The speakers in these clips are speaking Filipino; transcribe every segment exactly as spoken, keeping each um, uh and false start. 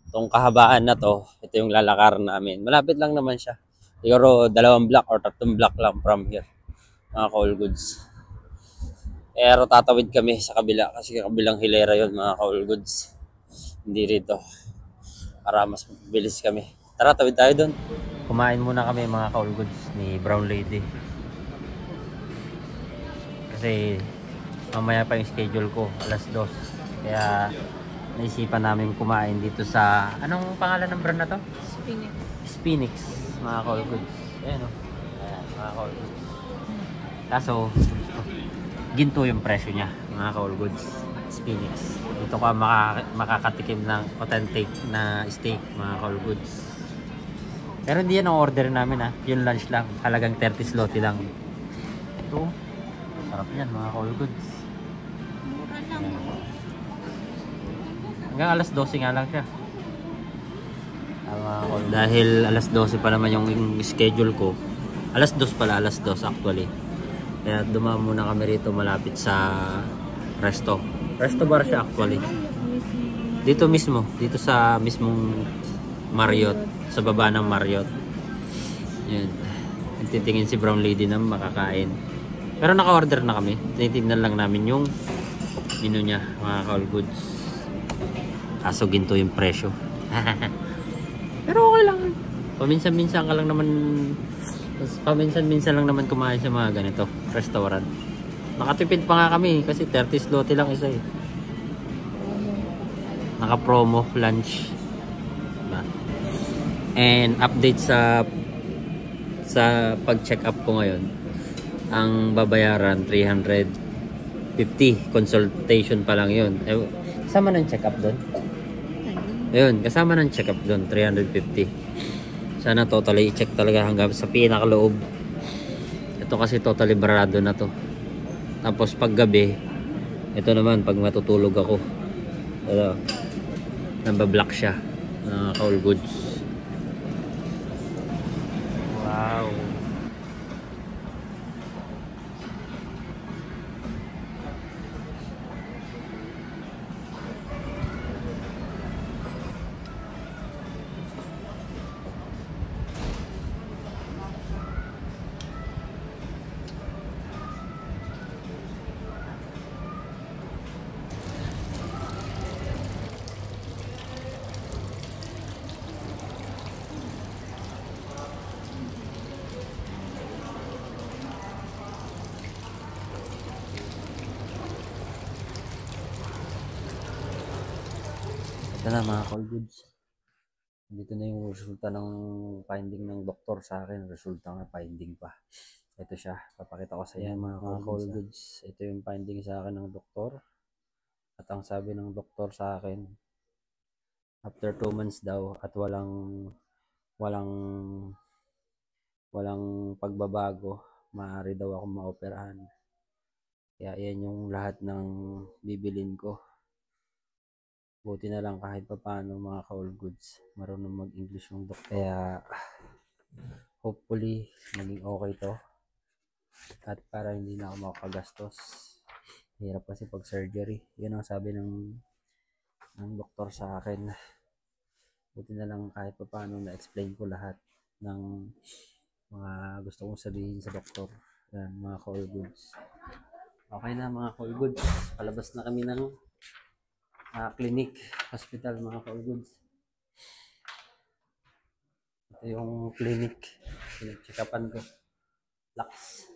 Itong kahabaan na to, ito yung lalakaran namin. Malapit lang naman siya. Siguro dalawang block or tatlong block lang from here, mga ka-all goods. Pero tatawid kami sa kabila kasi kabilang hilera yon mga ka-all goods. Hindi rito. Para mas bilis kami. Tara, tawid tayo doon. Kumain muna kami mga ka-all goods ni Brown Lady. Kasi mamaya pa yung schedule ko, alas dos. Kaya naisipan namin kumain dito sa, anong pangalan ng brand na to? Spinach. Spinix, mga ka-all goods. Ayan o. Ayan, mga ka-all goods. Kaso, ginto yung presyo niya, mga ka-all goods. Spinix. Dito ka maka makakatikim ng authentic na steak, mga ka-all goods. Pero hindi yan ang order namin ha. Yung lunch lang. Halagang thirty zloty lang. Ito. Sarap yan, mga ka-all goods. Mura lang. Hanggang alas dose nga lang siya. Tama, dahil alas dose pa naman yung schedule ko. Alas dos pala, alas dos actually. Kaya dumama muna kami rito malapit sa resto. Resto bar siya actually. Dito mismo, dito sa mismong Marriott, sa baba ng Marriott. Yan. Nagtitingin si Brown Lady na makakain. Pero naka-order na kami. Tinitignan lang namin yung menu niya, mga ka-all goods. Kaso ginto yung presyo. Pero okay lang. Paminsan-minsan ka lang naman, paminsan-minsan lang naman kumain sa mga ganito restaurant. Nakatipid pa nga kami kasi thirty zloty lang isa eh. Naka-promo lunch. Diba? And update sa sa pag-check up ko ngayon. Ang babayaran three hundred fifty, consultation pa lang yun. Eh, kasama ng check up doon. Ayun, kasama ng check up doon, three hundred fifty. Sana totally i-check talaga hanggang sa pinakaloob. Ito kasi totally barado na to. Tapos pag gabi, ito naman pag matutulog ako. Ito, nambablock siya. Uh, ka-all goods. Wow. Ito na mga ka-all goods. Dito na yung resulta ng finding ng doktor sa akin. Resulta nga finding pa. Ito siya. Papakita ko sa inyo mga ka-all goods. Ito yung finding sa akin ng doktor. At ang sabi ng doktor sa akin, after two months daw at walang walang walang pagbabago, maaari daw ako maoperahan. Kaya yan yung lahat ng bibilin ko. Buti na lang kahit pa paano mga ka-all goods, marunong mag-English yung doktor. Kaya hopefully maging okay to. At para hindi na ako makagastos. Hirap kasi pag surgery. Yun ang sabi ng ng doktor sa akin. Buti na lang kahit pa paano na-explain ko lahat ng mga gusto kong sabihin sa doktor. Yan mga ka-all goods. Okay na mga ka-all goods. Palabas na kami ng uh, clinic, hospital mga ka-all goods. Ito yung clinic. Pinag-check-upan ko. Lux.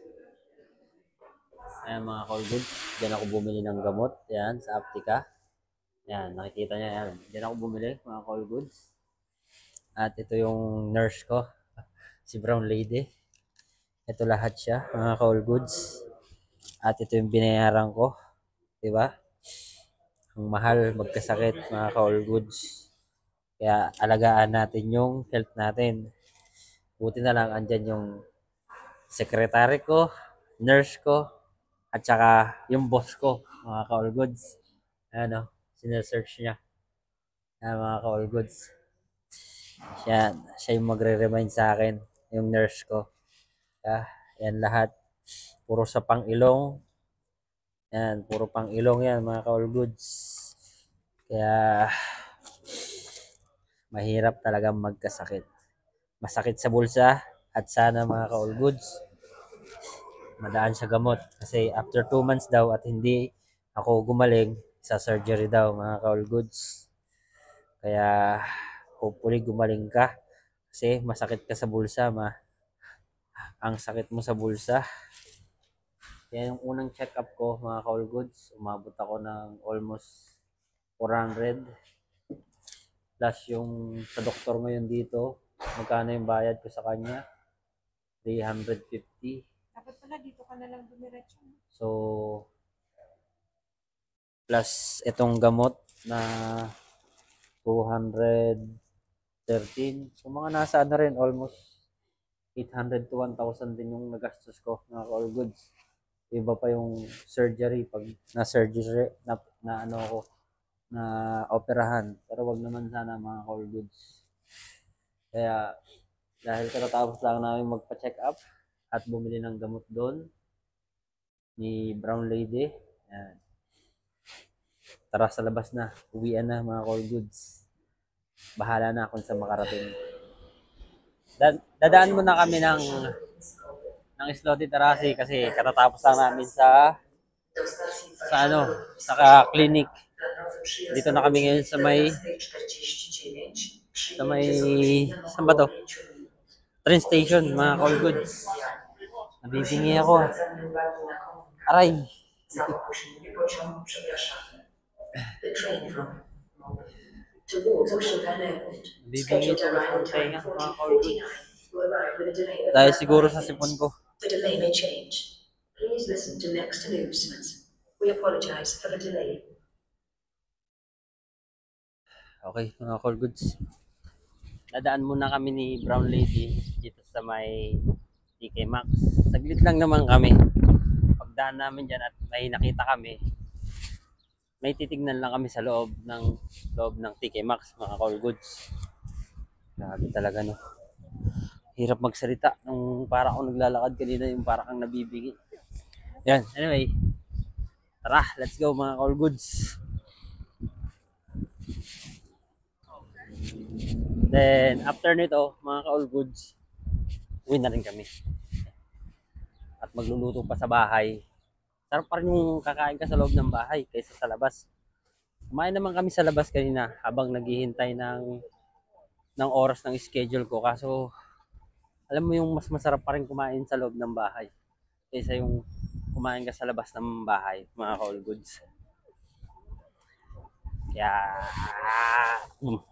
Ayan mga ka-all goods. Diyan ako bumili ng gamot. Yan sa Aptica. Yan, nakikita niya yan. Diyan ako bumili mga ka-all goods. At ito yung nurse ko. Si Brown Lady. Ito lahat siya mga ka-all goods. At ito yung binayaran ko. Diba? Ang mahal magkasakit mga ka-all goods. Kaya alagaan natin yung health natin. Buti na lang andyan yung secretary ko, nurse ko, at saka yung boss ko mga ka-all goods. Ano, sinesearch niya. Ayan, mga ka-all goods. Siya, siya yung magre-remind sa akin, yung nurse ko. Kaya, yan lahat. Puro sa pang-ilong. Yan, puro pang-ilong yan mga ka-all goods. Kaya, mahirap talaga magkasakit. Masakit sa bulsa at sana mga ka-all goods, madaan sa gamot. Kasi after two months daw at hindi ako gumaling, sa surgery daw mga ka-all goods. Kaya hopefully gumaling ka kasi masakit ka sa bulsa, ma. Ang sakit mo sa bulsa. Kaya yung unang check-up ko mga ka-all goods, umabot ako ng almost four hundred. Plus yung sa doktor ngayon dito, magkano yung bayad ko sa kanya? three hundred fifty. Dapat pala dito ka na lang dumiretso. So, plus itong gamot na two hundred thirteen. So, mga nasa ano rin, almost eight hundred to one thousand din yung nagastos ko, mga all goods. Iba pa yung surgery, pag na-surgery, na, na ano ako, na operahan. Pero wag naman sana mga all goods. Kaya, dahil katatapos lang namin magpa-check up at bumili ng gamot doon ni Brown Lady. Yan. Tara sa labas na. Uwian na mga all goods. Bahala na kung sa makarating. Dadaan muna kami ng ng Slotty Tarasi kasi katatapos lang namin sa sa ano, sa clinic. Dito na kami ngayon sa may sa may saan ba to? Train station, mga call goods. Nabibingi ako. Aray. Bibingi ito sa tenga, mga call goods. Dahil siguro sa sipon ko. The delay may change. Please listen to next announcements. We apologize for the delay. Okay, mga call goods. Dadaan muna kami ni Brown Lady dito sa may T K Maxx. Saglit lang naman kami. Pagdaan namin dyan at may nakita kami, may titignan lang kami sa loob ng loob ng T K Maxx, mga call goods. Grabe talaga, no. Hirap magsalita nung para ako naglalakad kanina, yung para kang nabibigit. Yan, anyway. Tara, let's go mga call goods. Then, after nito, mga ka-all goods, uwi na rin kami. At magluluto pa sa bahay. Sarap pa rin yung kakain ka sa loob ng bahay kaysa sa labas. Kumain naman kami sa labas kanina habang naghihintay ng ng oras ng schedule ko. Kaso, alam mo yung mas masarap pa rin kumain sa loob ng bahay kaysa yung kumain ka sa labas ng bahay, mga ka-all goods. Kaya, mm.